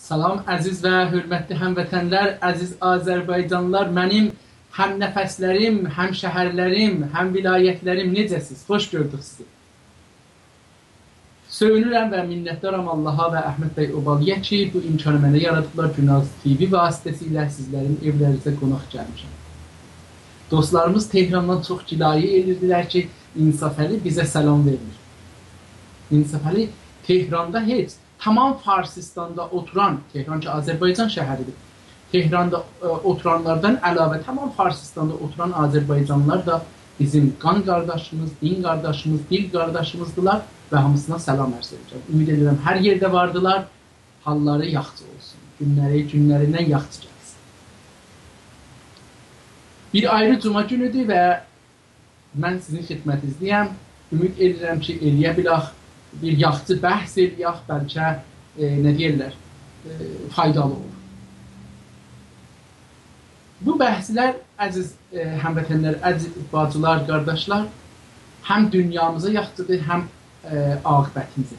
Salam əziz və hörmətli həmvətənlər, əziz Azərbaycanlılar, mənim həm nəfəslərim, həm şəhərlərim, həm vilayətlərim, necəsiz? Xoş gördük sizi. Söyünürəm və minnətdaram Allaha və Əhməd bəy Obalıya ki, bu imkanı mənə yaradıblar. Günaz TV vasitəsilə sizlərin evlərinizə qonaq gəlmişəm. Dostlarımız Tehrandan çox gilayə edirdilər ki, İnsaf Əli bizə salam vermir. İnsaf Əli Tehranda heç, tamam Farsistanda oturan, Tehran ki Azərbaycan şəhəridir, Tehranda oturanlardan əlavə tamam Farsistanda oturan Azərbaycanlılar da bizim qan qardaşımız, din qardaşımız, dil qardaşımızdılar və hamısına salam ərz edəcəm. Ümid edirəm, hər yerdə vardılar, halları yaxşı olsun, günlərindən yaxşı gəlsin. Bir ayrı cuma günüdür və mən sizin xidmətinizdəyəm. Ümid edirəm ki, eləyə bilək, bir yaxçı bəhs eləyək, bəlkə, nə deyirlər, faydalı olur. Bu bəhslər, əziz həmvətənlər, əziz bacılar, qardaşlar, həm dünyamıza yaxçıdır, həm aqibətimizə.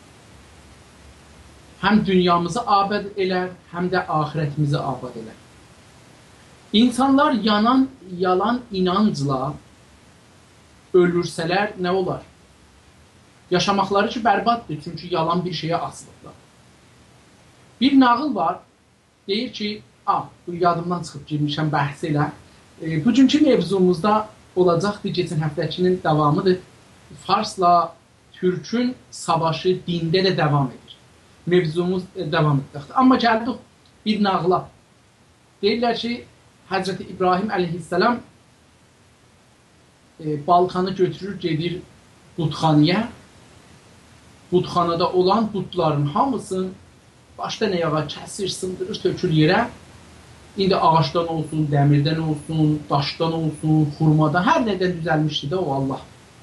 Həm dünyamızı abad elər, həm də axirətimizi abad elər. İnsanlar yalan inancla ölürsələr nə olar? Yaşamaqları ki, bərbaddır, çünki yalan bir şeyə asılıblar. Bir nağıl var, deyir ki, bu yadımdan çıxıb girmişəm bəhs elə. Bugünkü mevzumuzda olacaqdır, geçən həftəkinin davamıdır. Farsla Türkün savaşı dində də davam edir. Mevzumuz davam edir. Amma gəldik bir nağıla. Deyirlər ki, Həzrəti İbrahim əleyhissalam Balkanı götürür, gedir Butxanıya. Butxanada olan butların hamısını başda nə yağa kəsir, sındırır, tökür yerə. İndi ağaçdan olsun, dəmirdən olsun, daşdan olsun, xurmadan, hər nədən düzəlmişdi də o Allah.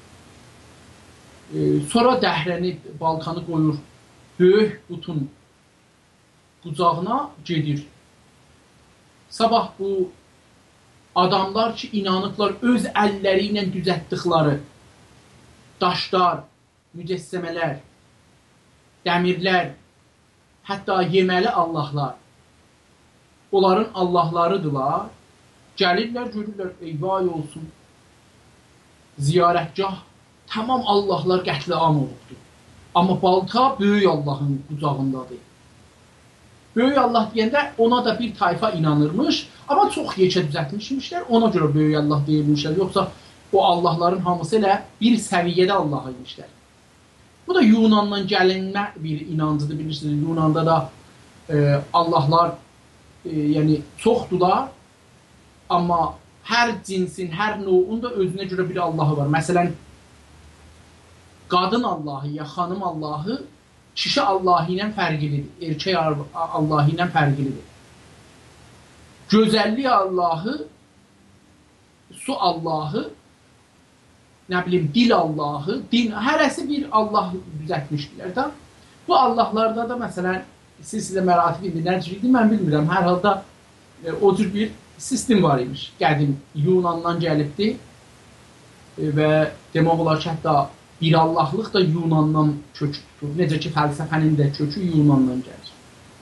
Sonra dəhrəni, Balkanı qoyur, böyük butun qucağına gedir. Sabah bu adamlar ki, inanıblar öz əlləri ilə düzəltdikləri daşlar, mücəssəmələr, dəmirlər, hətta yeməli Allahlar, onların Allahlarıdırlar, gəlirlər, görürlər, eyvay olsun, ziyarətgah, tamam Allahlar qətliam olubdur. Amma balta böyük Allahın qucağındadır. Böyük Allah deyəndə ona da bir tayfa inanırmış, amma çox yekə düzəltmişmişlər, ona görə böyük Allah deyilmişlər, yoxsa o Allahların hamısı elə bir səviyyədə Allah imişlər. Bu da Yunandan gəlinmə bir inancıdır, bilirsiniz. Yunanda da Allahlar çoxdular, amma hər cinsin, hər növün də özünə görə bir Allahı var. Məsələn, qadın Allahı ya xanım Allahı kişi Allahı ilə fərqlidir, erkək Allahı ilə fərqlidir. Gözəllik Allahı, su Allahı, nə bilim, dil Allahı, din, hərəsi bir Allah düzəltmişdilər da. Bu Allahlarda da, məsələn, sizlə məratib indi nə cür idi, mən bilmirəm. Hər halda o cür bir sistem var imiş. Qədim Yunandan gəlibdir və demək olar ki, hətta bir Allahlıq da Yunandan kökü tutur. Necə ki, fəlsəfənin də kökü Yunandan gəlir.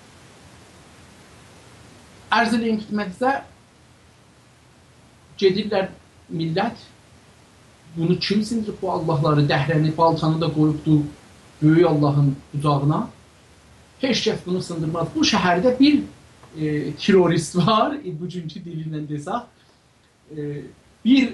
Ərz edin xidmətinizə gedirlər millət, bunu kim sindirib bu Allahları, dəhrəni, baltanı da qoyubdur böyük Allahın qucağına. Heç kəs bunu sındırmaz. Bu şəhərdə bir terörist var, bugünkü dilindən desək. Bir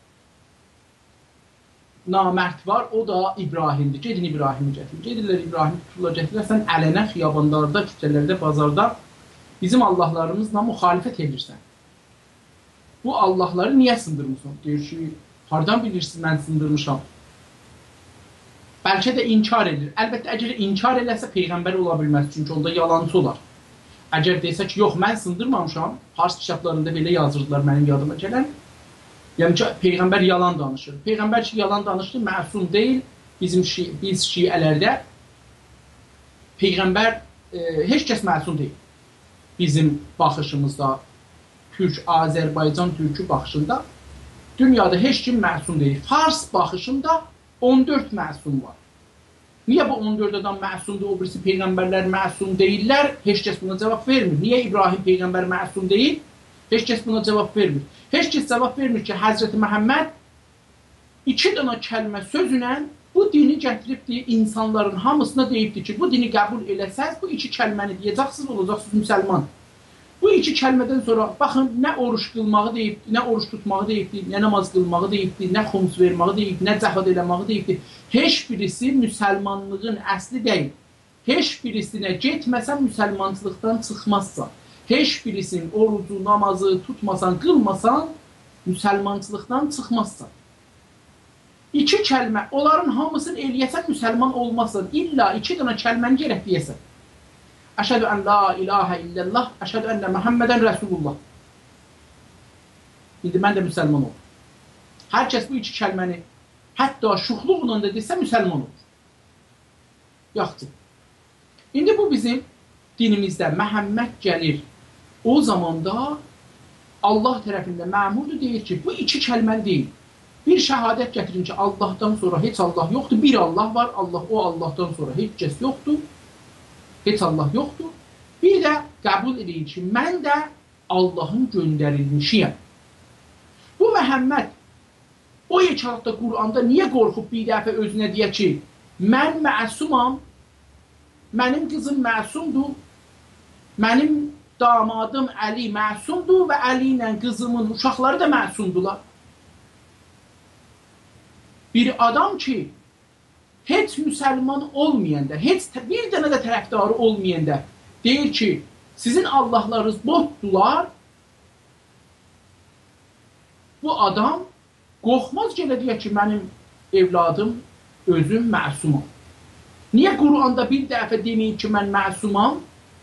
namərd var, o da İbrahimdir. Gedin İbrahimi gətirir. Gedirlər İbrahimi tuturlar, gətirirlər. Sən ələnə xiyabanlarda, küçələrdə, bazarda bizim Allahlarımızla müxalifət edirsən. Bu Allahları niyə sındırmışsın? Deyir ki, hardan bilirsiniz mən sındırmışam? Bəlkə də inkar edir. Əlbəttə, əgər inkar eləsə Peyğəmbər ola bilməz, çünki onda yalancı olar. Əgər desə ki, yox, mən sındırmamışam, Fars kitablarında belə yazırdılar mənim yadıma gələn, yəni ki, Peyğəmbər yalan danışır. Peyğəmbər ki, yalan danışır, məsum deyil. Biz şiələrdə Peyğəmbər heç kəs məsum deyil. Bizim baxışımızda, Azərbaycan türkü baxışında dünyada heç kim məsum deyil. Fars baxışında 14 məsum var. Niyə bu 14 adam məsumdur, o birisi peyğəmbərlər məsum deyirlər? Heç kəs buna cavab vermir. Niyə İbrahim peyğəmbər məsum deyil? Heç kəs buna cavab vermir. Heç kəs cavab vermir ki, Həzrəti Məhəmməd 2 dənə kəlmə sözünə bu dini gətiribdir, insanların hamısına deyibdir ki, bu dini qəbul eləsəz, bu 2 kəlməni deyəcəksiniz, olacaqsınız müsəlman. Bu 2 kəlmədən sonra, baxın, nə oruç qılmağı deyibdir, nə oruç tutmağı deyibdir, nə namaz qılmağı deyibdir, nə xums vermağı deyibdir, nə cəhad eləmağı deyibdir. Heç birisi müsəlmanlığın əsli deyil. Heç birisinə getməsən müsəlmançılıqdan çıxmazsan. Heç birisinin orucu, namazı tutmasan, qılmasan, müsəlmançılıqdan çıxmazsan. 2 kəlmə, onların hamısını eləyəsən, müsəlman olmazsan. İlla 2 dənə kəlməni gərək deyəsən. Əşhədü ən la ilahə illallah, əşhədü ənə Məhəmmədən Rəsulullah. İndi mən də müsəlman olur. Hər kəs bu 2 kəlməni hətta şuxluqla da desə müsəlman olur. Yaxşı. İndi bu bizim dinimizdə Məhəmməd gəlir. O zamanda Allah tərəfində məmurdur, deyir ki, bu 2 kəlməni deyil. Bir şəhadət gətirin ki, Allahdan sonra heç Allah yoxdur, bir Allah var, o Allahdan sonra heç kəs yoxdur, heç Allah yoxdur. Bir də qəbul edin ki, mən də Allahın göndərilmişiyəm. Bu Məhəmməd o yekəlikdə Quranda niyə qorxub bir dəfə özünə deyə ki, mən məsumam, mənim qızım məsumdur, mənim damadım Əli məsumdur və Əli ilə qızımın uşaqları da məsumdular. Bir adam ki, heç müsəlman olmayanda, heç bir dənə də tərəfdarı olmayanda deyir ki, sizin Allahlarınız botdular, bu adam qorxmaz gələ deyək ki, mənim evladım, özüm məsumam. Niyə Quranda bir dəfə deməyib ki, mən məsumam?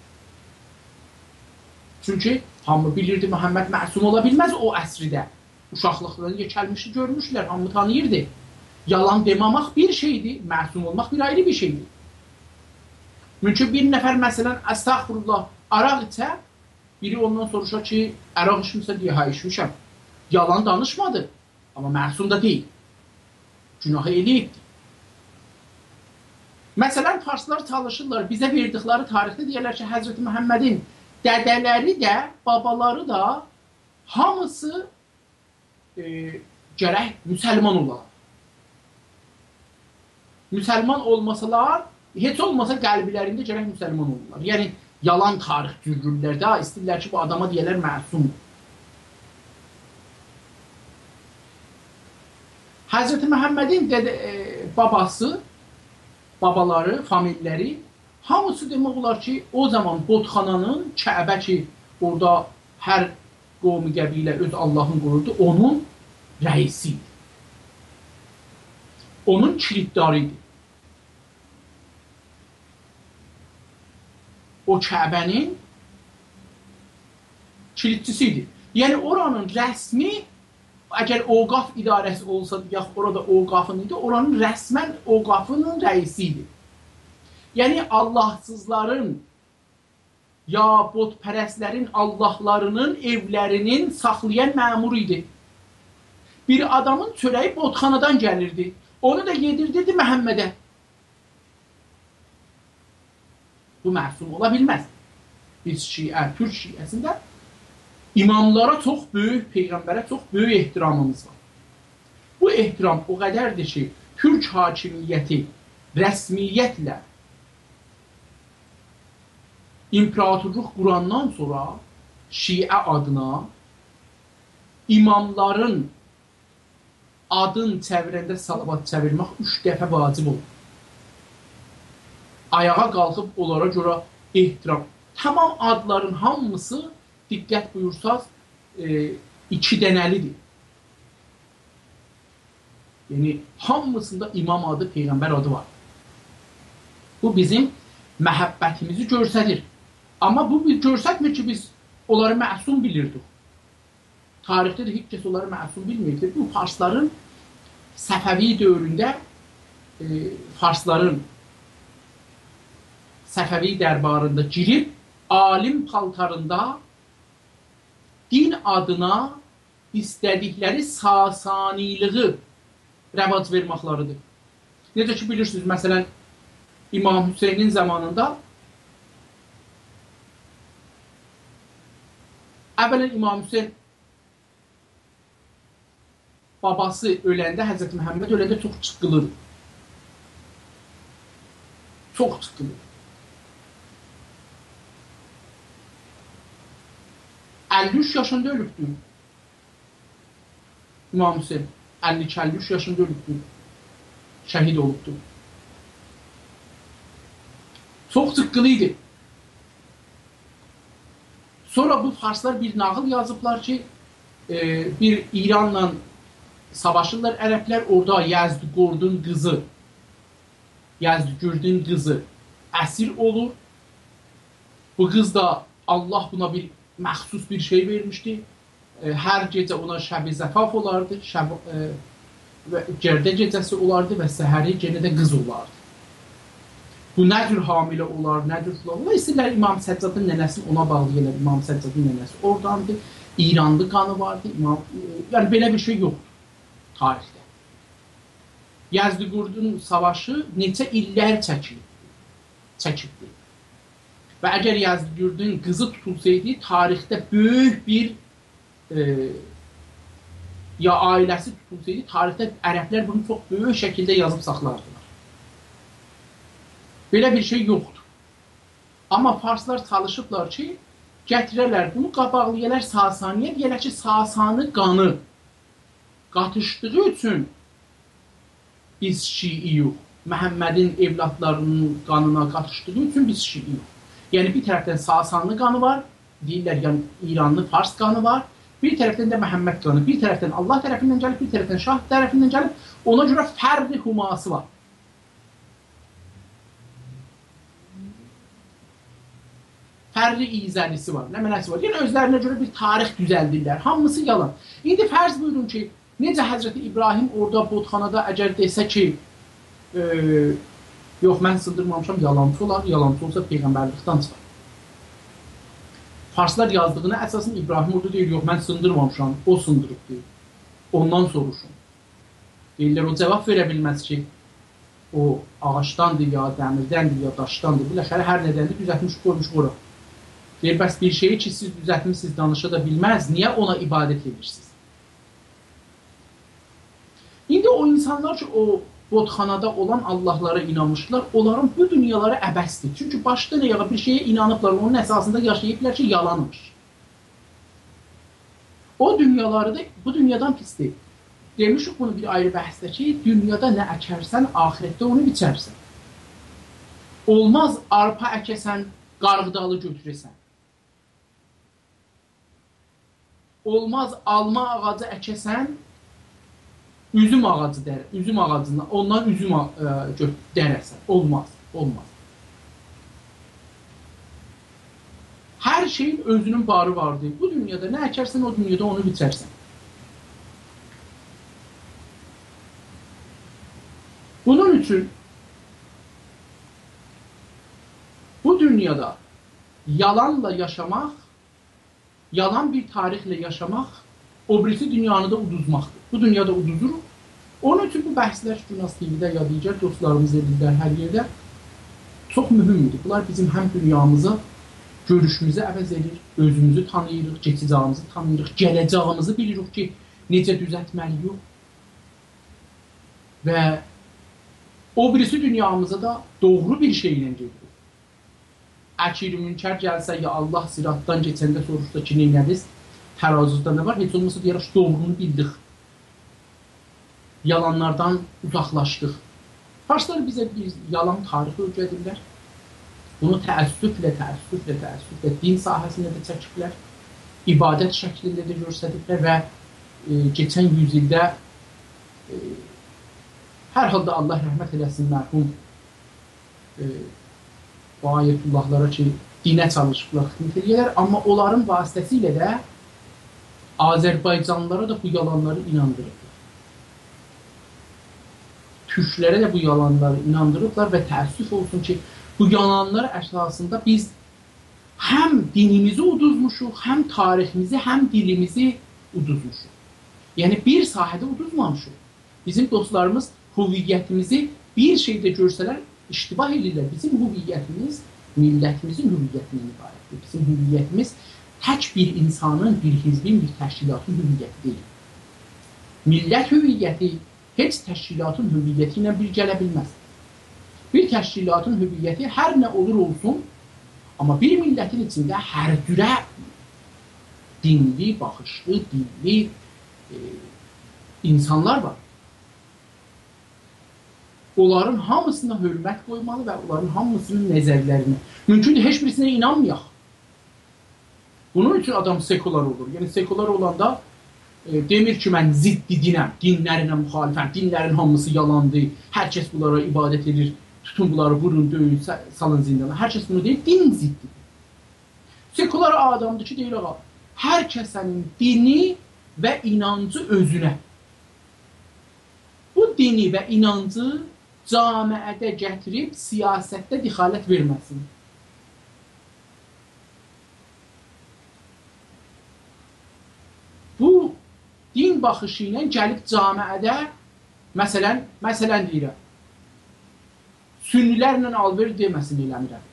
Çünki hamı bilirdi, Məhəmməd məsum ola bilməz o əsridə. Uşaqlıqlarını yekəlmişdi, görmüşlər, hamı tanıyırdı. Yalan demamaq bir şeydir, məsum olmaq bir ayrı bir şeydir. Mümkün bir nəfər məsələn, əstəğfurullah, araq içə, biri ondan soruşa ki, araq içmişsə deyə, hə, içmişəm. Yalan danışmadı, amma məsum da deyil. Günahı eləyibdir. Məsələn, farslar çalışırlar, bizə verdikləri tarixdə deyərlər ki, Həzrəti Məhəmmədin dədələri də, babaları da hamısı gərək müsəlman olar. Müsəlman olmasalar, heç olmasa qəlblərində gərək müsəlman olurlar. Yəni, yalan tarix cürgürlər də, istəyirlər ki, bu adama deyərlər məsumdur. Həzrəti Məhəmmədin babası, babaları, familləri, hamısı demək olar ki, o zaman Botxananın, Kəbə ki, orada hər qovmi qəbilə öz Allahın qoyurdu, onun rəisi idi. Onun kiliddarı idi. O Kəbənin kilidçisi idi. Yəni, oranın rəsmi, əgər Oqaf idarəsi olsa, yaxud orada Oqafın idi, oranın rəsmən Oqafının rəisi idi. Yəni, Allahsızların, ya botpərəslərin Allahlarının evlərinin saxlayan məmur idi. Bir adamın çörəyi botxanadan gəlirdi. Onu da yedirdirdi Məhəmmədə. Bu məsum ola bilməz. Biz şiə, Türk şiəsində imamlara çox böyük, Peyğəmbərə çox böyük ehtiramımız var. Bu ehtiram o qədərdir ki, Türk hakimiyyəti rəsmiyyətlə imperatorluq qurandan sonra şiə adına imamların adın çevirəndə salavat çevirmək 3 dəfə vacib olur. Ayağa qalxıb onlara görə ehtiram. Tamam adların hamısı, diqqət buyursaz, 2 dənəlidir. Yəni, hamısında imam adı, Peyğəmbər adı var. Bu bizim məhəbbətimizi göstərir. Amma bu göstərmir ki, biz onları məsum bilirdik. Tarixdə də heç kəs onları məsum bilmirdi. Bu farsların Səfəvi dövründə farsların Səfəvi dərbarında girib, alim paltarında din adına istədikləri Sasaniliği rəvac verməklarıdır. Necə ki, bilirsiniz, məsələn, İmam Hüseynin zamanında əvvələn İmam Hüseyn babası öləndə, Həzrəti Məhəmməd öləndə çox çıxılır. Çox çıxılır. 53 yaşında ölübdür. İmam Hüseyn 52-53 yaşında ölübdür. Şəhid olubdur. Çox çıqqılıydı. Sonra bu farslar bir nağıl yazıblar ki, bir İranla savaşırlar ərəblər, orada Yəzdügördün qızı əsir olur. Bu qız da Allah buna bir məxsus bir şey vermişdi. Hər gecə ona şəb-i zəfaf olardı, gərdə gecəsi olardı və səhəri yenə də qız olardı. Bu nə cür hamilə olar, nə cür filan olar. İstəyirlər İmam Səccadın nənəsi ona bağlayırlar. İmam Səccadın nənəsi oradandır. İranlı qanı vardı. Yəni belə bir şey yoxdur tarixdə. Yəzdügördün savaşı neçə illər çəkibdi. Və əgər Yəzdügördün qızı tutulsaydı, tarixdə böyük bir ya ailəsi tutulsaydı, tarixdə ərəblər bunu çox böyük şəkildə yazıb saxlardılar. Belə bir şey yoxdur. Amma farslar çalışıblar ki, gətirərlər bunu, qabaqlayırlar Sasaniyə, deyərlər ki, Sasani qanı qatışdığı üçün biz Şiiyik. Məhəmmədin evladlarının qanına qatışdığı üçün biz Şiiyik. Yəni bir tərəfdən Sasani qanı var, deyirlər, yəni İranlı Fars qanı var, bir tərəfdən də Məhəmməd qanı, bir tərəfdən Allah tərəfindən gəlib, bir tərəfdən Şah tərəfindən gəlib, ona görə fərqi huması var. Fərqi izəlisi var, nə mənəsi var. Yəni özlərinə görə bir tarix düzəldirlər, hamısı yalan. İndi fərz buyurun ki, necə Həzrəti İbrahim orada botxanada əgər desə ki, yox, mən sındırmamışam, yalancı olar, yalancı olsa Peyğəmbərlikdən çıxar. Farslar yazdığına əsasın İbrahim orada deyir, yox, mən sındırmamışam, o sındırıb deyir. Ondan soruşun. Deyirlər, o cavab verə bilməz ki, o ağaçdandır, ya dəmirdəndir, ya daşdandır, biləxərə hər nədəndir, düzətmiş qoymuş qora. Deyir, bəs bir şeyi ki, siz düzətmişsiniz, danışa da bilməz, niyə ona ibadət edirsiniz? İndi o insanlar ki, o botxanada olan Allahlara inanmışlar, onların bu dünyaları əbəsdir. Çünki başdan ayağa bir şeye inanıblar, onun əsasında yaşayıblar ki, yalanmış. O dünyaları da bu dünyadan pisdir. Demişik bunu bir ayrı bəhsdə ki, dünyada nə əkərsən, ahirətdə onu biçərsən. Olmaz arpa əkəsən, qarğıdalı götürəsən. Olmaz alma ağacı əkəsən, üzüm ağacından, ondan üzüm dərəsən. Olmaz, olmaz. Hər şeyin özünün barı vardır. Bu dünyada nə əkərsən, o dünyada onu biçərsən. Bunun üçün bu dünyada yalanla yaşamaq, yalan bir tarixlə yaşamaq, o birisi dünyanı da uduzmaqdır. Bu dünyada uduzuruq. Onun üçün bu bəhslər Günas TV-də ya digər dostlarımız edirlər hər yerdə çox mühümdür. Bunlar bizim həm dünyamızı, görüşümüzü əvəz edir, özümüzü tanıyırıq, keçəcəyimizi tanıyırıq, gələcəyimizi bilirik ki, necə düzəltməliyik. Və o birisi dünyamıza da doğru bir şeylə gedir. Əkir münkər gəlsə, ya Allah siratdan keçəndə soruşsa ki, neynədiz? Tərazüzdə nə var? Heç olmasa deyərək, doğrunu bildik. Yalanlardan uzaqlaşdıq. Farslar bizə bir yalan tarixi öyrədirlər. Bunu təəssüflə din sahəsində də çəkiblər. İbadət şəklində də göstəriblər və keçən yüzildə hər halda Allah rəhmət eləsin mərhum o ayətullahlara ki, dinə çalışıblar, xidmət edirlər. Amma onların vasitəsilə də Azərbaycanlılara da bu yalanları inandırırlar. Türklərə də bu yalanları inandırırlar və təəssüf olsun ki, bu yalanlar əsasında biz həm dinimizi uduzmuşuq, həm tariximizi, həm dilimizi uduzmuşuq. Yəni bir sahədə uduzmamışıq. Bizim dostlarımız hüviyyətimizi bir şeydə görsələr iştibah edirlər. Bizim hüviyyətimiz millətimizin hüviyyətindən ibarətdir. Bizim hüviyyətimiz tək bir insanın, bir hizbin, bir təşkilatın hüviyyəti deyil. Millət hüviyyəti heç təşkilatın hüviyyəti ilə bir gələ bilməz. Bir təşkilatın hüviyyəti hər nə olur olsun, amma bir millətin içində hər cürə dinli, baxışlı, dinli insanlar var. Onların hamısına hörmət qoymalı və onların hamısının nəzərlərini. Mümkündür, heç birisinə inanmayaq. Bunun üçün adam sekular olur. Yəni, sekular olanda demir ki, mən ziddi dinəm, dinlərinə müxalifəm, dinlərin hamısı yalandır, hər kəs bunlara ibadət edir, tutun bunları, vurun, döyün, salın zindana. Hər kəs bunu deyir, din ziddidir. Sekular adamdır ki, deyir, ağa, hər kəsənin dini və inancı özünə. Bu dini və inancı camiədə gətirib siyasətdə dixalət verməsin. Bu din baxışı ilə gəlib camiədə, məsələn deyirəm, sünnilərlə alver deməsin eləmirəm.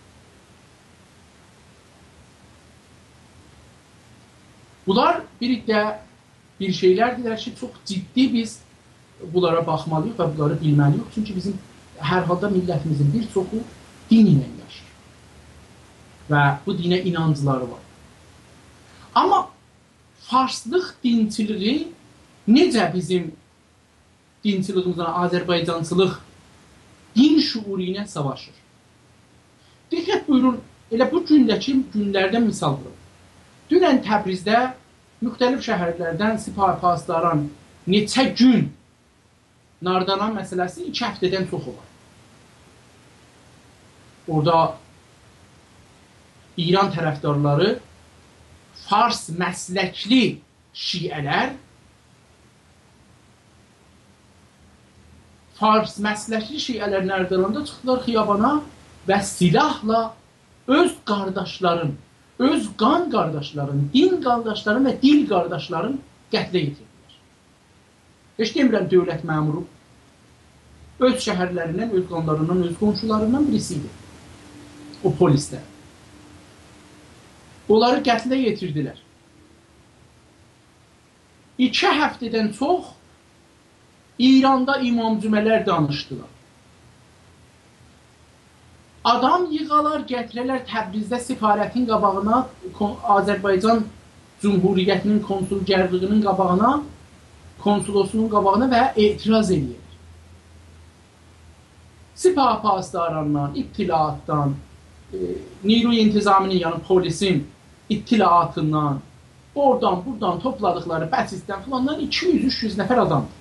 Bunlar bir şeylərdirlər ki, çox ciddi biz bunlara baxmalıyıq və bunları bilməliyik. Çünki bizim hər halda millətimizin bir çoxu din ilə yaşayır. Və bu dinə inancları var. Amma farslıq dinçiliyi necə bizim dinçiliyimizdən Azərbaycançılıq din şuuru ilə savaşır? Diqqət buyurun, elə bu günlərdən misal vurun. Dünən Təbrizdə müxtəlif şəhərlərdən sipah-pasdaran neçə gün Nardaran məsələsi 2 həftədən çox olar. Orada İran tərəfdarları, Fars məsləkli şiələr, Nardaranda çıxdılar xiyabana və silahla öz qardaşların, öz qan qardaşların, din qardaşların və dil qardaşların qətlə yetirdilər. Heç demirəm dövlət məmuru, öz şəhərlərindən, öz qanlarından, öz qonşularından birisiydi. O polislər. Onları qətlə yetirdilər. 2 həftədən çox İranda imam-cümələr danışdılar. Adam yığalar, gətirələr Təbrizdə sifarətin qabağına, Azərbaycan Cumhuriyyətinin konsulgərliyinin qabağına, konsulosunun qabağına və etiraz edir. Sipah-pasdarandan, ittilaatdan, Niru intizaminin, yəni polisin ittilaatından, oradan, buradan topladıqları bəsisdən filandan 200-300 nəfər adamdır.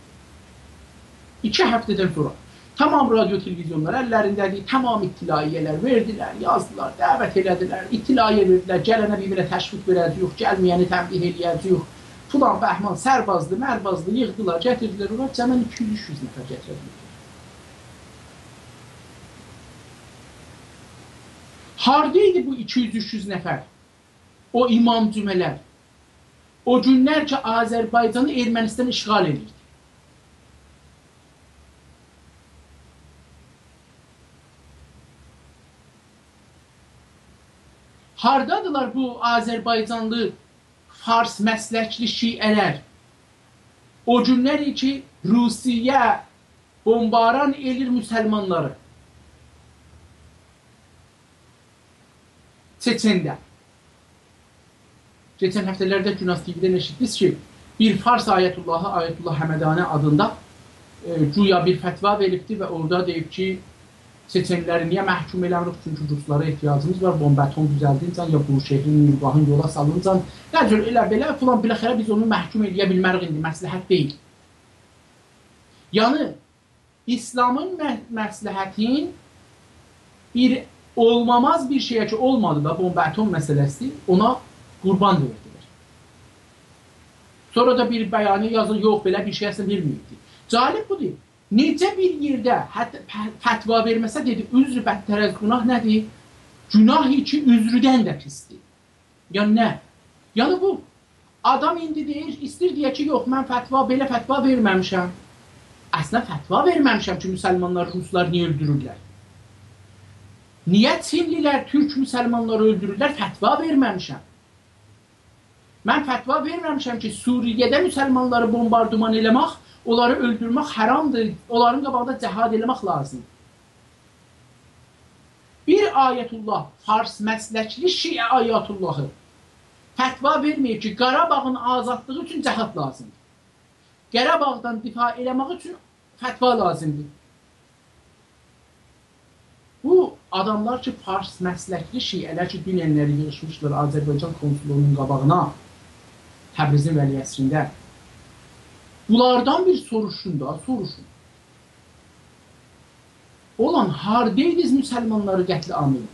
2 həftədən sonra tamam radyo-televizyonlar əllərindədir, tamam ittilaiyələr verdilər, yazdılar, dəvət elədilər, ittilaiyə verdilər, gələnə bir-birə təşviq verəcəyik, gəlməyəni təmbih eləyəcəyik, filan, bəhman, sərbazlı, mərbazlı yığdılar, gətirdilər, onlar cəmən 200-300 nəfər gətirdilər. Hardaydı bu 200-300 nəfər? O imam-cümələr. O günlərcə Azərbaycanı Ermənistan işğal edirdi. Hardadılar bu Azərbaycanlı Fars məsləkli şiələr? O günlər ki, Rusiya bombaran elir müsəlmanları. Çeçendə. Geçən həftələrdə Günas TV-dən eşitdiniz ki, bir Fars Ayətullahı, Ayətullah Həmədani adında güya bir fətva veribdi və orada deyib ki, Çeçenləri niyə məhkum eləmirik? Çünki Ruslara ehtiyacımız var, bombeton düzəldincan, ya bu şehrin nürbahın yola salıncan. Nəcür, elə belə, filan biləxərə biz onu məhkum eləyə bilmərik indi, məsləhət deyil. Yəni, İslamın məsləhətin bir olmamaz bir şeyə ki, olmadı da bombeton məsələsi, ona qurban verdilər. Sonra da bir bəyanı yazın, yox, belə bir şey əslən verməyibdir. Cəlib budur. Necə bir yerdə fətva verməsə dedi, üzr bəttərəz günah nədir? Günah ki, üzrüdən də pisdir. Yəni nə? Yəni bu, adam indi deyir, istir deyə ki, yox, mən belə fətva verməmişəm. Əslində fətva verməmişəm ki, müsəlmanlar, ruslar niyə öldürürlər? Niyə Çinlilər, türk müsəlmanları öldürürlər? Fətva verməmişəm. Mən fətva verməmişəm ki, Suriyədə müsəlmanları bombardıman eləmək, onları öldürmək haramdır, onların qabağında cəhad eləmək lazımdır. Bir ayətullah, Fars məsləkli Şiə ayətullahı fətva verməyib ki, Qarabağın azadlığı üçün cəhad lazımdır. Qarabağdan difa eləmək üçün fətva lazımdır. Bu adamlar ki, Fars məsləkli Şiələr ki, dünənləri yığışmışlar Azərbaycan konsulluğunun qabağına, Təbrizin vəliyyəsində. Bunlardan bir soruşun da, soruşun. Olan, hardaydınız müsəlmanları qətlə amil?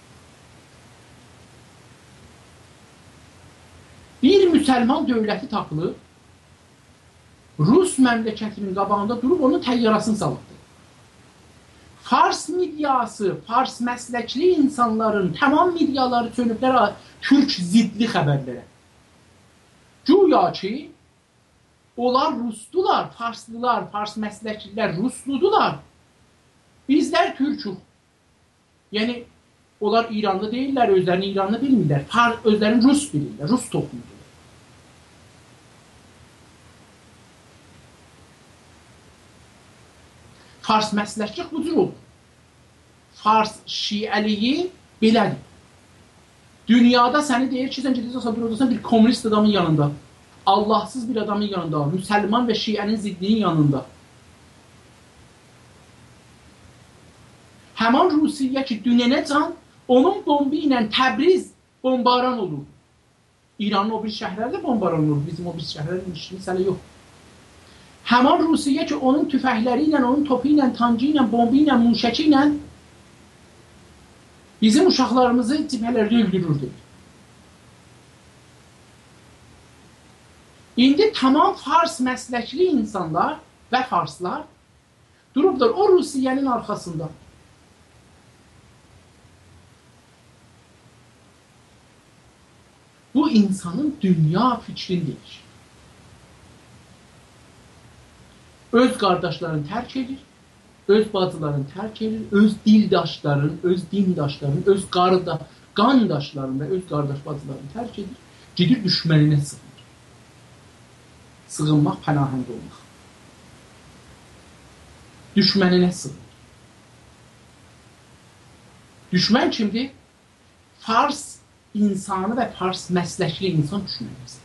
Bir müsəlman dövləti tapılıb, Rus məmləkətinin qabağında durub onun təyyarasını salıbdır. Fars midyası, Fars məsləkli insanların tamam midyaları sönüblər türk zidli xəbərlərə. Güya ki, onlar Ruslular, Farslılar, Fars məsləklilər Rusludular. Bizlər türkük. Yəni, onlar İranlı deyirlər, özlərini İranlı bilmirlər. Özlərini Rus bilirlər, Rus toplumudur. Fars məsləkçilik bu cür olur. Fars şiəliyi belədir. Dünyada səni deyir ki, sən gedirsən bir komünist adamın yanında, Allahsız bir adamın yanında, müsəlman və şiənin ziddinin yanında. Həman Rusiya ki, dünənəcən onun bombi ilə Təbriz bombaran olur. İranın o bir şəhərlərdə bombaran olur, bizim o bir şəhərlərin işimiz hələ yox. Həman Rusiya ki, onun tüfəkləri ilə, onun topu ilə, tancı ilə, bombi ilə, muşəki ilə bizim uşaqlarımızı cibhələrdə öldürürdü. İndi tamam Fars məsləkli insanlar və Farslar durublar o Rusiyanın arxasında. Bu insanın dünya fikrini deyir. Öz qardaşlarını tərk edir, öz bacılarını tərk edir, öz dildaşların, öz dindaşların, öz qandaşların və öz qardaş bacılarını tərk edir, gedir düşməninə sığınır. Sığınmaq, pənahəndə olmaq. Düşməninə sığınır. Düşmən kimdir? Fars insanı və Fars məsləkli insan düşmənimiz.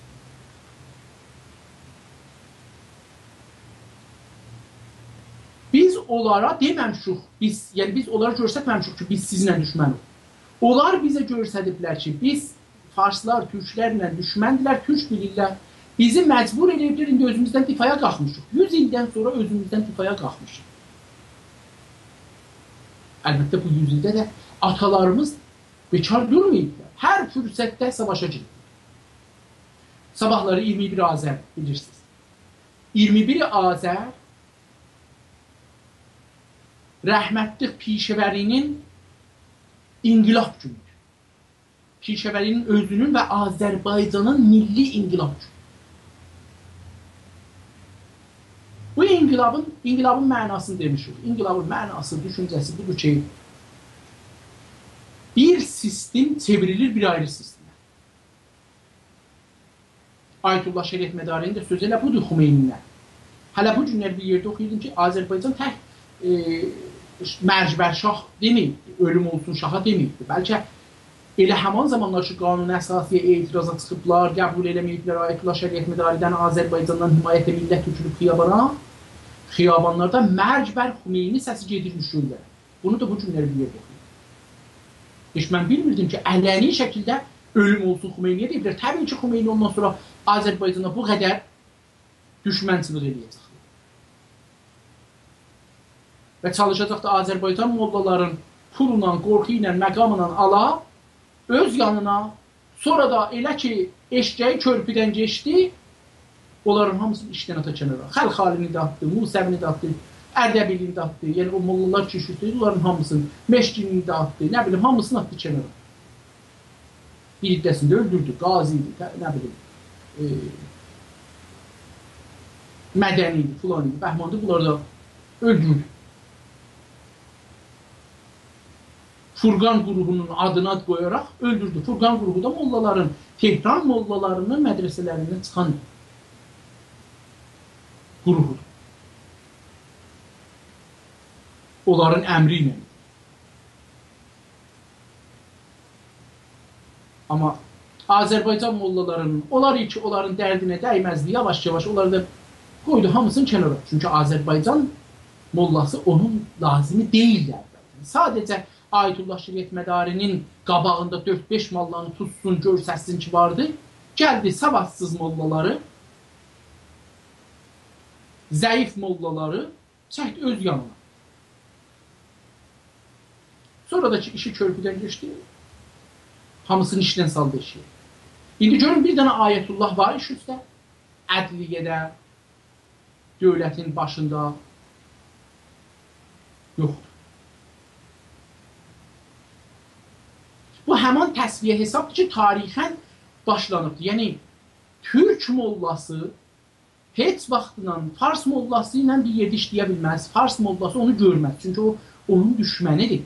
Biz onlara deməmişik, yəni biz onlara göstərməmişik ki, biz sizinlə düşmənik. Onlar bizə göstəriblər ki, biz Farslar, Türklərlə düşməndilər, Türk bilirlər. Bizi məcbur ediblər, indi özümüzdən difaya qalxmışıq. 100 ildən sonra özümüzdən difaya qalxmışıq. Əlbəttə bu 100 ildə də atalarımız bekar durmayıblar. Hər fürsətdə savaşa girir. Sabahları 21 Azər bilirsiniz. 21 Azər rəhmətli Pişəvərinin inqilab günüdür. Pişəvərinin özünün və Azərbaycanın milli inqilab günü. Bu inqilabın mənasını demişik. İnqilabın mənası, düşüncəsi budur ki, bir sistem çevrilir bir ayrı sistemə. Ayətullah Şərif Mədarinin də sözü elə budur Xümeynindən. Hələ bu günlər bir yerdə oxuyurdum ki, Azərbaycan tək mərcbərşah deməyibdi, ölüm olsun şaha deməyibdi. Bəlkə elə həman zamanlar ki, qanun əsasiyə etiraza çıxıblar, qəbul eləməyiblər Ayətullah Şərif Mədaridən Azərbaycandan himayətə millət tökülüb xiyabana, xiyabanlarda mərcbər Xümeyni səsi gedirmişlər. Bunu da bu günlər bir yerdə oxuyurdum. Heç mən bilmirdim ki, ələni şəkildə ölüm olsun Xümeyniyə deyiblər. Təbii ki, Xümeyni ondan sonra Azərbaycana bu qədər düşmənçilik edəcək. Və çalışacaq da Azərbaycan mollaların pulunla, qorxu ilə, məqamla ala, öz yanına, sonra da elə ki, eşkəyi körpüdən geçdi, onların hamısını işdən ata kənara. Xəlq halini də atdı, Musəvini də atdı, Ərdəbilini də atdı, yəni o mollalar ki, onların hamısını, Meşkini də atdı, nə bilim, hamısını atdı kənara. Bir iddəsində öldürdü, qazi idi, nə bilim. mədəni idi, filan idi, bəhman idi, bunlar da öldürdü. Furqan qrupunun adına qoyaraq öldürdü. Furqan qrupu da mollaların, Tehran mollalarının mədrəsələrindən çıxan qrupudur. Onların əmri ilə. Amma Azərbaycan mollalarının, onların dərdinə dəyməzdi, yavaş-yavaş onları da qoydu hamısını kənara. Çünki Azərbaycan mollası onun lazimi deyillər. Sadəcə Ayətullah Şiriət Mədarinin qabağında 4-5 mallarını tutsun, görsəsin ki vardı. Gəldi savadsız mollaları, zəif mollaları çəkdi öz yanına. Sonra da ki işi körpüdən geçdi, hamısını işdən saldı işi. İndi görün bir dənə Ayətullah var iş üstə, ədliyyədə, dövlətin başında yoxdur. Bu həman təsviyyə hesabdır ki, tarixən başlanıbdır. Yəni, Türk mollası heç vaxtla Fars mollası ilə bir yerdə işləyə bilməz. Fars mollası onu görməz. Çünki o, onun düşmənidir.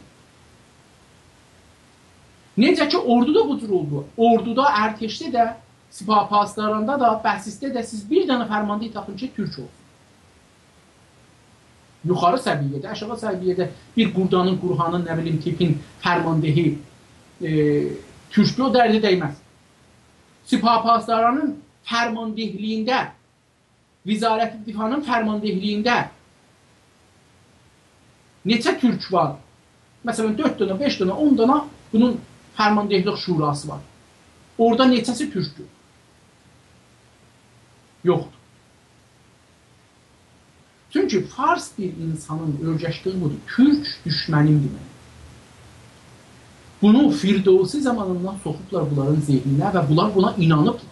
Necə ki, ordu da bu cür oldu. Orduda, ərteşdə də, Sipah-Pasdaranda da, Bəsisdə də siz bir dənə fərmanda tapın ki, Türk olsun. Yuxarı səviyyədə, aşağı səviyyədə bir qurdanın, qurhanın, nə bilim, tipin fərmandehi Türk'ü o dərdə dəyməz. Sipah-Pasdaranın fərmandehliyində, Vizarət-i Difanın fərmandehliyində neçə Türk var? Məsələn, 4 dənə, 5 dənə, 10 dənə bunun fərmandehlik şurası var. Orada neçəsi Türk'dür? Yoxdur. Çünki Fars bir insanın örgəşdiyi budur. Türk düşmənim demək. Bunu Firdevsi zamanından soxublar bunların zehninə və bunlar buna inanıblar.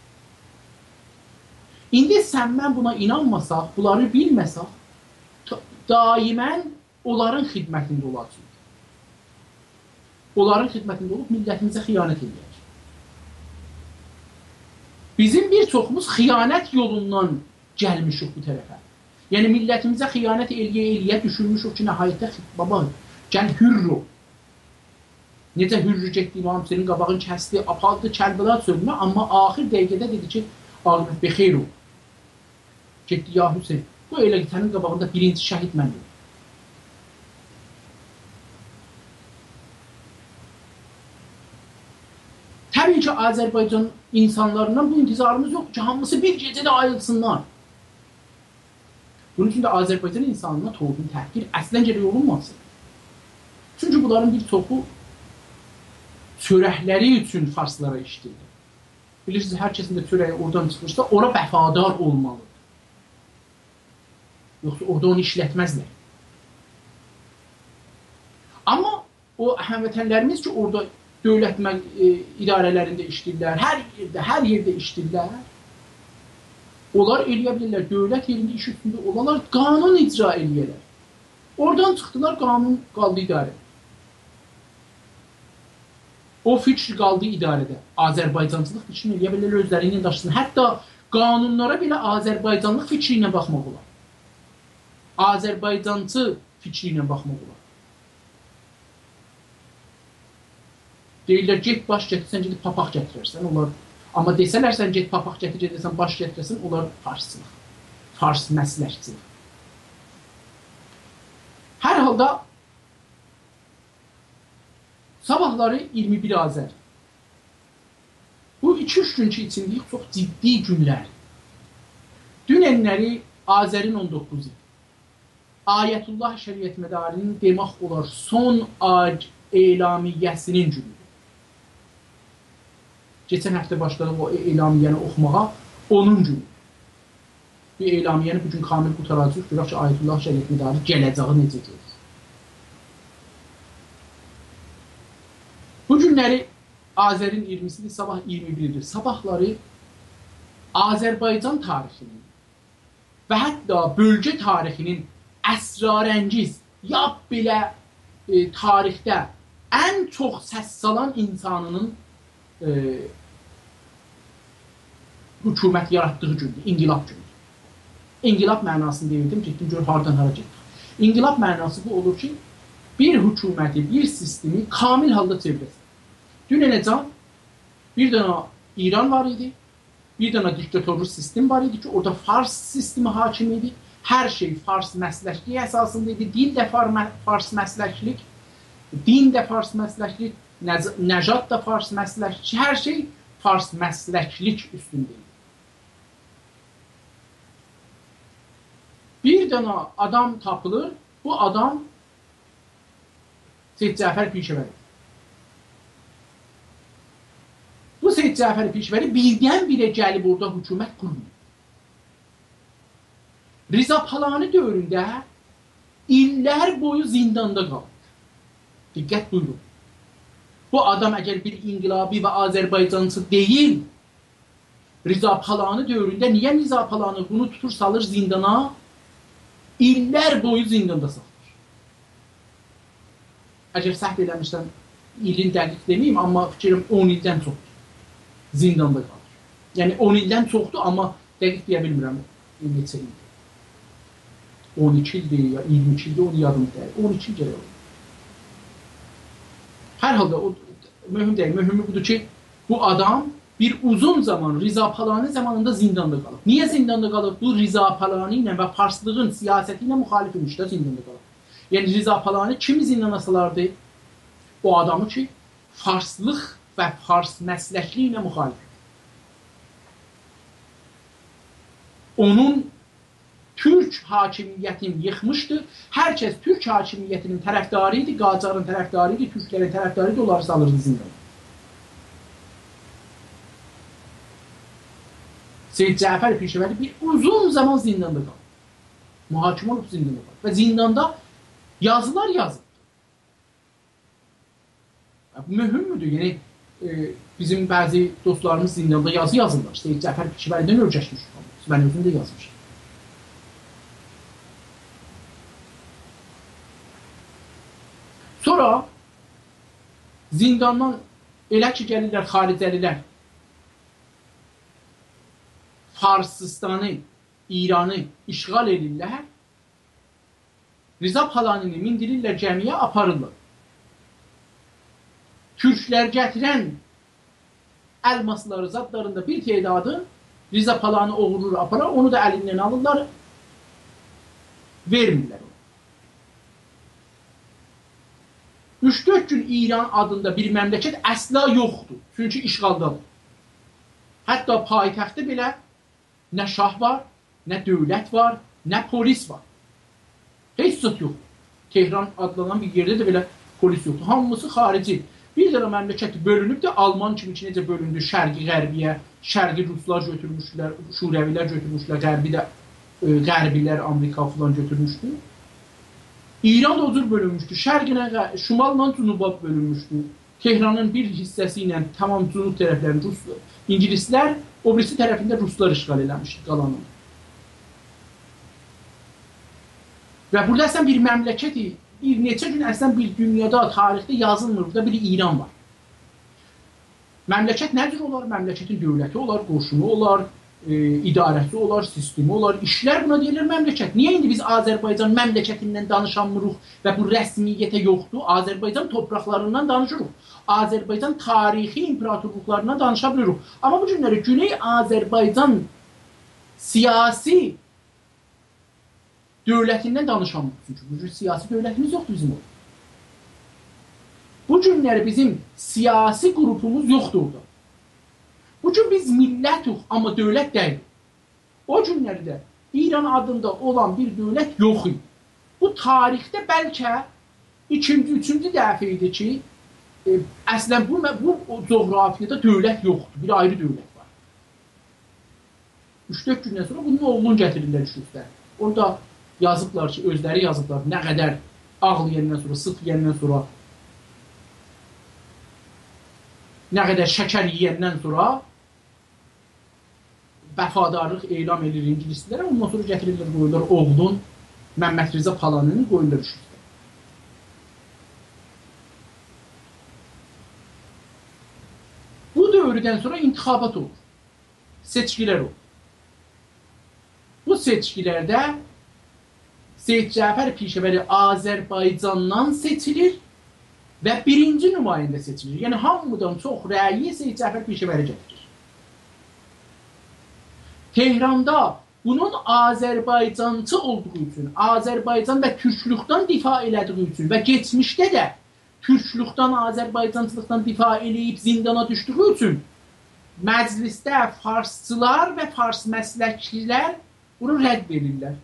İndi sən mən buna inanmasaq, bunları bilməsək, daimən onların xidmətində olacaq. Onların xidmətində olub millətimizə xiyanət edəcək. Bizim bir çoxumuz xiyanət yolundan gəlmişik bu tərəfə. Yəni millətimizə xiyanət eləyə düşürmüşük ki, nəhayətdə baba, gəl hürr ol. Necə hürr getdi İmam Hüseynin qabağını kəsdi, apardı Kərbəla sözünə, amma axir dəqiqədə dedi ki, aqibət bexeyr ol. Getdi, ya Hüseyin, bu elə ki, sənin qabağında birinci şəhid məndir. Təbii ki, Azərbaycan insanlarından bu intizarımız yoxdur ki, hamısı bir gecədə ayrılsınlar. Bunun üçün də Azərbaycan insanına toğun təhqir əslən gərək olunmasın. Çünki bunların bir çoxu çörəkləri üçün farslara işləyir. Bilirsiniz, hər kəsin də çörəyi oradan çıxırsa, ora vəfadar olmalıdır. Yoxsa orada onu işlətməzlər. Amma o həmvətənlərimiz ki, orada dövlət idarələrində işləyirlər, hər yerdə işləyirlər, onlar eləyə bilirlər, dövlət yerində iş üstündə olanlar qanun icra eləyərlər. Oradan çıxdılar, qanun qaldı idarə. O fikr qaldı idarədə. Azərbaycancılıq fikrini eləyə bilirlər, özləri ilə daşısın. Hətta qanunlara belə Azərbaycanlıq fikri ilə baxmaq olar. Azərbaycancı fikri ilə baxmaq olar. Deyirlər, get baş gətirsən, gedib papaq gətirərsən. Amma desələrsən, get papaq gətirsən, baş gətirəsən, onlar farsçılıq. Fars məsləhçilik. Hər halda sabahları 21 Azər. Bu 2-3 gün ki, içindik çox ciddi günlər. Dünənləri Azərin 19-u. Ayətullah Şiriət Mədarinin demək olar son elamiyyəsinin günüdür. Keçən həftə başladıq o elamiyyəni oxumağa, onun günü. Bu elamiyyəni bugün kamil qutaracaq, görək ki, Ayətullah Şiriət Mədari gələcəğı necə görür. Bu günləri Azərin 20-sidir, sabah 21-dir. Sabahları Azərbaycan tarixinin və hətta bölgə tarixinin əsrarəngiz, ya belə tarixdə ən çox səs salan insanının hökumət yaratdığı gündür, inqilab gündür. İnqilab mənasını deyirdim, getdim gör hardan hara getdik. İnqilab mənası bu olur ki, bir hökuməti, bir sistemi kamil halda çevirəsən. Dünənəcən bir dənə İran var idi, bir dənə diktatorluq sistem var idi ki, orada Fars sistemi hakim idi. Hər şey Fars məsləkliyi əsasında idi. Din də Fars məsləklik, din də Fars məsləklik, Nəcad da Fars məsləklik, hər şey Fars məsləklik üstündə idi. Bir dənə adam tapılır, bu adam Seyid Cəfər Pişəvəri. Bu Seyid Cəfər Pişəvəri birdən-birə gəlib orada hökumət qurmuyor. Riza Palani dövründə illər boyu zindanda qalır. Diqqət buyurun. Bu adam əgər bir inqilabi və Azərbaycançı deyil, Riza Palani dövründə niyə Riza Palani bunu tutur salır zindana? İllər boyu zindanda salır. Əgər səhv eləmişsəm, ilin dəqiq deməyim, amma fikrim 10 ildən çoxdur. Zindanda qalır. Yəni 10 ildən çoxdur, amma dəqiq deyə bilmirəm neçə ildir. 12 ildir ya 22 ildir, onu yadım deyil. 12 il gəlir. Hər halda o mühüm deyil. Mühümü budur ki, bu adam bir uzun zaman Riza Palani zamanında zindanda qalıb. Niyə zindanda qalıb? Bu Riza Palani ilə və Farslığın siyasəti ilə müxalif imişdə zindanda qalıb. Yəni Riza Palani kimi zindana salardı? O adamı ki, Farslıq və Fars məsləkliyi ilə müxalif. Onun Türk hakimiyyətini yıxmışdı. Hər kəs Türk hakimiyyətinin tərəfdarı idi, Qacarın tərəfdarı idi, Türklərin tərəfdarı idi, onları salırdı zindana. Seyid Cəfər Pişəvəri bir uzun zaman zindanda qalır. Mühakimə olub zindanda qalır. Və zindanda yazılar yazılır. Bu mühümmüdür. Yəni, bizim bəzi dostlarımız zindanda yazı yazırlar. Seyid Cəfər Pişəvəridən örgəşmiş. Mən özüm də yazmışım. Sonra zindandan elə ki gəlirlər xaricəlilər, Farsistanı, İranı işğal edirlər, Riza Palanini mindirirlər gəmiyə, aparırlar. Türklər gətirən elmasları, zadlarında bir tedadı Riza Palani oğurur, aparar, onu da əlindən alırlar, vermirlər onu. 3-4 gün İran adında bir məmləkət əsla yoxdur, çünki işğaldadır. Hətta paytaxtda belə nə şah var, nə dövlət var, nə polis var. Heç zat yoxdur. Tehran adlanan bir yerdə də belə polis yoxdur. Hamısı xarici. Bir dənə məmləkət bölünüb də Alman kimi ki, necə bölündü şərqi qərbiyə, şərqi ruslar götürmüşlər, şurəvilər götürmüşlər, qərbi də qərbilər, Amerika falan götürmüşdü. İran da o cür bölünmüşdü. Şərqlə, şimalla cünuba bölünmüşdü. Tehranın bir hissəsi ilə tamam cünub tərəflərini İngilislər, o birisi tərəfində Ruslar işğal eləmişdi qalanını. Və burada əslən bir məmləkəti, bir neçə gün əslən bir dünyada, tarixdə yazılmır, burada bir İran var. Məmləkət nədir olar? Məmləkətin dövləti olar, qoşunu olar, idarəsi olar, sistemi olar, işlər buna deyilir məmləkət. Niyə indi biz Azərbaycan məmləkətindən danışanmırıq və bu rəsmiyyətə yoxdur? Azərbaycan torpaqlarından danışırıq. Azərbaycan tarixi imperatorluqlarından danışa bilirik. Amma bu günləri Güney Azərbaycan siyasi dövlətindən danışamırıq. Çünki bu cür siyasi dövlətimiz yoxdur bizim orada. Bu günləri bizim siyasi qrupumuz yoxdur orada. Bu gün biz millətuq, amma dövlət deyil. O günlərdə İran adında olan bir dövlət yox idi. Bu tarixdə bəlkə ikinci, üçüncü dəfə idi ki, əslən bu coğrafiyada dövlət yoxdur, bir ayrı dövlət var. 3-4 gündən sonra bunun oğlunu gətirirlər üçlükdə. Orada yazıblar ki, özləri yazıblar, nə qədər ağıl yerindən sonra, sıx yerindən sonra, nə qədər şəkər yiyəndən sonra vəfadarlıq elan edir ingilislərə, ondan sonra gətirirlər, qoyurlar oğlun Məmməd Riza Palanini qoyurlar üçlükdə. Bu dövrdən sonra intixabat olur, seçkilər olur. Bu seçkilərdə Seyid Cəfər Pişəvəri Azərbaycandan seçilir və birinci nümayəndə seçilir. Yəni, hamıdan çox rəyi Seyid Cəfər Pişəvəri gətirir. Tehranda bunun Azərbaycancı olduğu üçün, Azərbaycan və türklükdən difa elədiyi üçün və geçmişdə də türklükdən, Azərbaycancılıqdan difa eləyib zindana düşdüyü üçün məclisdə farsçılar və fars məsləkçilər bunu rədd edirlər.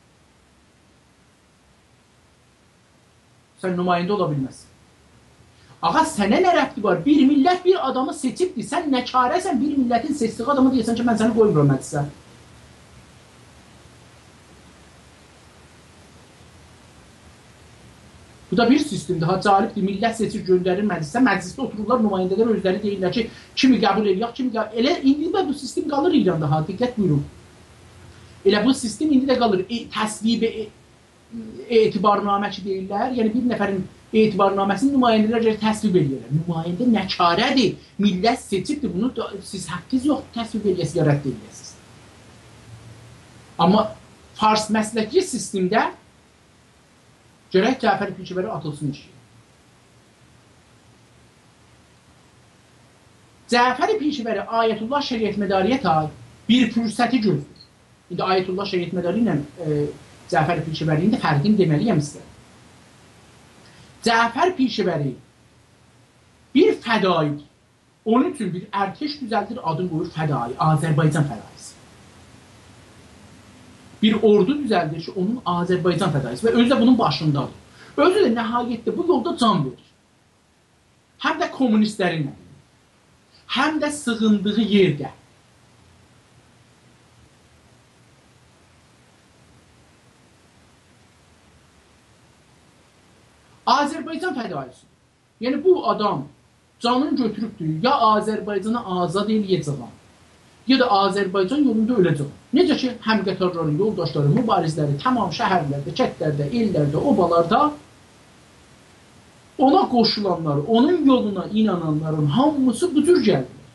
Sən nümayəndə ola bilməzsin. Ağa, sənə nə rəbti var? Bir millət bir adamı seçibdir. Sən nə çarəsən bir millətin seçdiyi adamı deyəsən ki, mən səni qoymuram məclisə. Bu da bir sistemdir. Ha, calibdir. Millət seçir, göndərir məclisə. Məclisdə otururlar, nümayəndələr özləri deyirlər ki, kimi qəbul eləyək, kimi qəbul... Elə indi də bu sistem qalır İranda. Ha, diqqət buyurun. Elə bu sistem indi də qalır. Təsvib etibarnamə ki deyirlər. Yəni, bir nəfərin etibarnaməsini nümayəndələr gəlir təsvib edirlər. Nümayəndə nə çarədir? Millət seçibdir. Bunu siz haqqınız yoxdur, təsvib eləyəsiniz, ya rədd eləyəsiniz. Amma fars məsləkçi sistemdə gərək Cəfər Pişəvəri atılsın işi. Cəfər Pişəvəri Ayətullah Şəriət tay bir fürsəti gözlür. İndi Ayətullah Şəriət ilə Cəfər Pişəvərinin də fərqini deməliyəm sizə. Cəfər Pişəvəri bir fədaidir. Onun üçün bir ərkeş düzəldir, adını qoyur fədai, Azərbaycan fədaisi. Bir ordu düzəldir ki, onun Azərbaycan fədaisi və özü də bunun başındadır. Özü də nəhayətdə bu yolda can verir. Həm də kommunistlərinlə, həm də sığındığı yerdə. Azərbaycan fədaisidir. Yəni, bu adam canını götürübdür, ya Azərbaycanı azad eləyəcək, ya da Azərbaycan yolunda öləcək. Necə ki, həm qətarların, yoldaşları, mübarizləri tamam şəhərlərdə, kətlərdə, ellərdə, obalarda ona qoşulanlar, onun yoluna inananların hamısı bu cür gəldiler.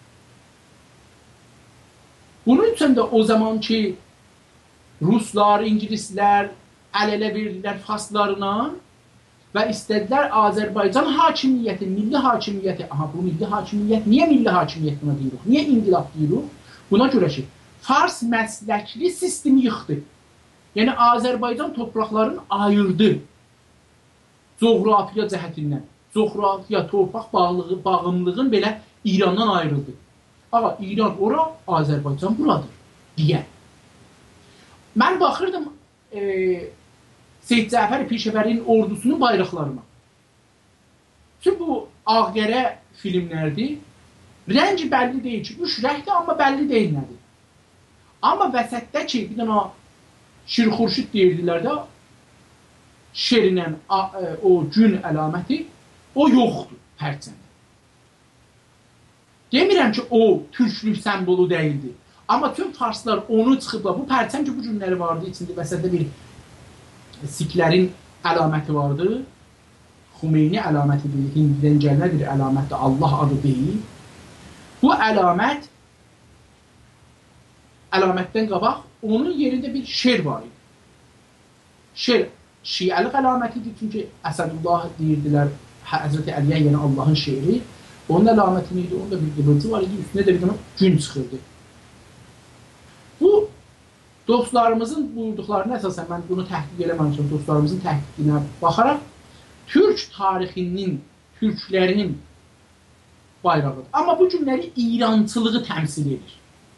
Bunun üçün də o zaman ki, Ruslar, İngilislər əl-ələ verdilər faslarına və istədilər Azərbaycan hakimiyyəti, milli hakimiyyəti. Aha, bu milli hakimiyyət, niyə milli hakimiyyət buna deyirik? Niyə inqilab deyirik? Buna görə ki, fars məsləkli sistemi yıxdı. Yəni, Azərbaycan torpaqlarını ayırdı. Coğrafiya cəhətindən. Coğrafiya, torpaq bağımlılığın belə İrandan ayrıldı. Ağa, İran ora, Azərbaycan buradır, deyə. Mən baxırdım, Seyid Cəfər Pişəvərinin ordusunun bayraqlarına. Çünki bu ağqərə filmlərdir. Rəngi bəlli deyil ki, üç rəhdir, amma bəlli deyil nədir. Amma vəsətdə ki, bir dənə Şirxurşid deyirdilər də, şerinlə o gün əlaməti, o yoxdur pərçəndə. Demirəm ki, o türklük sembolu deyildi. Amma tüm farslar onu çıxıblar. Bu pərçəm ki, bu günləri vardı, içində vəsətdə bir siklərin əlaməti vardı. Xumeyni əlamətidir, Hindidən gəlmə bir əlamətdir, Allah adı deyil. Bu əlamətdən qabaq, onun yerində bir şer var idi. Şer, şiəlik əlamətidir, çünki Əsədullah deyirdilər, Həzrəti Əliyə, yəni Allahın şeiri. Onun əlamətini idi, onun da bir qıbılcı var idi, üstünə də bir dənə gün çıxırdı. Bu, dostlarımızın buyurduqlarına əsasən, mən bunu təhqiq eləməmişəm, dostlarımızın təhqiqinə baxaraq, Türk tarixinin, türklərinin bayrağıdır. Amma bu günləri İrançılığı təmsil edir.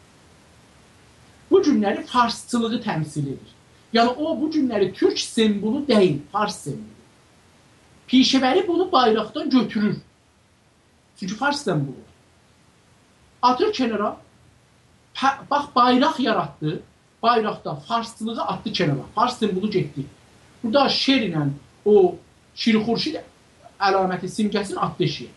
Bu günləri farsçılığı təmsil edir. Yəni, o bu günləri türk sembolu deyil, fars sembolu. Pişəvəri bunu bayraqdan götürür. Çünki fars sembolu. Atır kənara, bax, bayraq yaratdı, bayraqda farsçılığı atdı kənara, fars sembolu getdi. Burada şer ilə o Şirxurşid əlaməti simgəsini atdı eşiyə.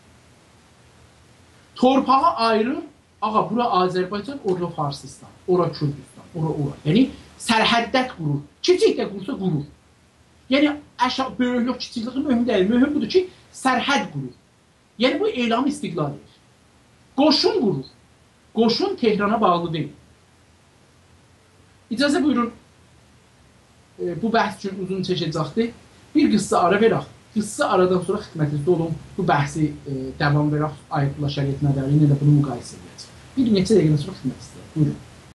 Torpağı ayırır, ağa, bura Azərbaycan, ora Farsistan, ora Kürdistan, ora. Yəni, sərhəddət qurur. Kiçik də qursa qurur. Yəni, böyüklük, kiçikliyi mühüm deyil. Mühüm budur ki, sərhəd qurur. Yəni, bu elam istiqlal edir. Qoşun qurur. Qoşun Tehrana bağlı deyil. İcazə buyurun. Bu bəhs üçün uzun çəkəcəkdir. Bir qıssa ara verək. Qıssa aradan sonra xidmətinizdə olun. Bu bəhsi davam verək. Ayətullah şəriət mədəri ilə də bunu müqayisə edəcək. Bir neçə dəqiqədən sonra xidmətinizdə. Buyurun.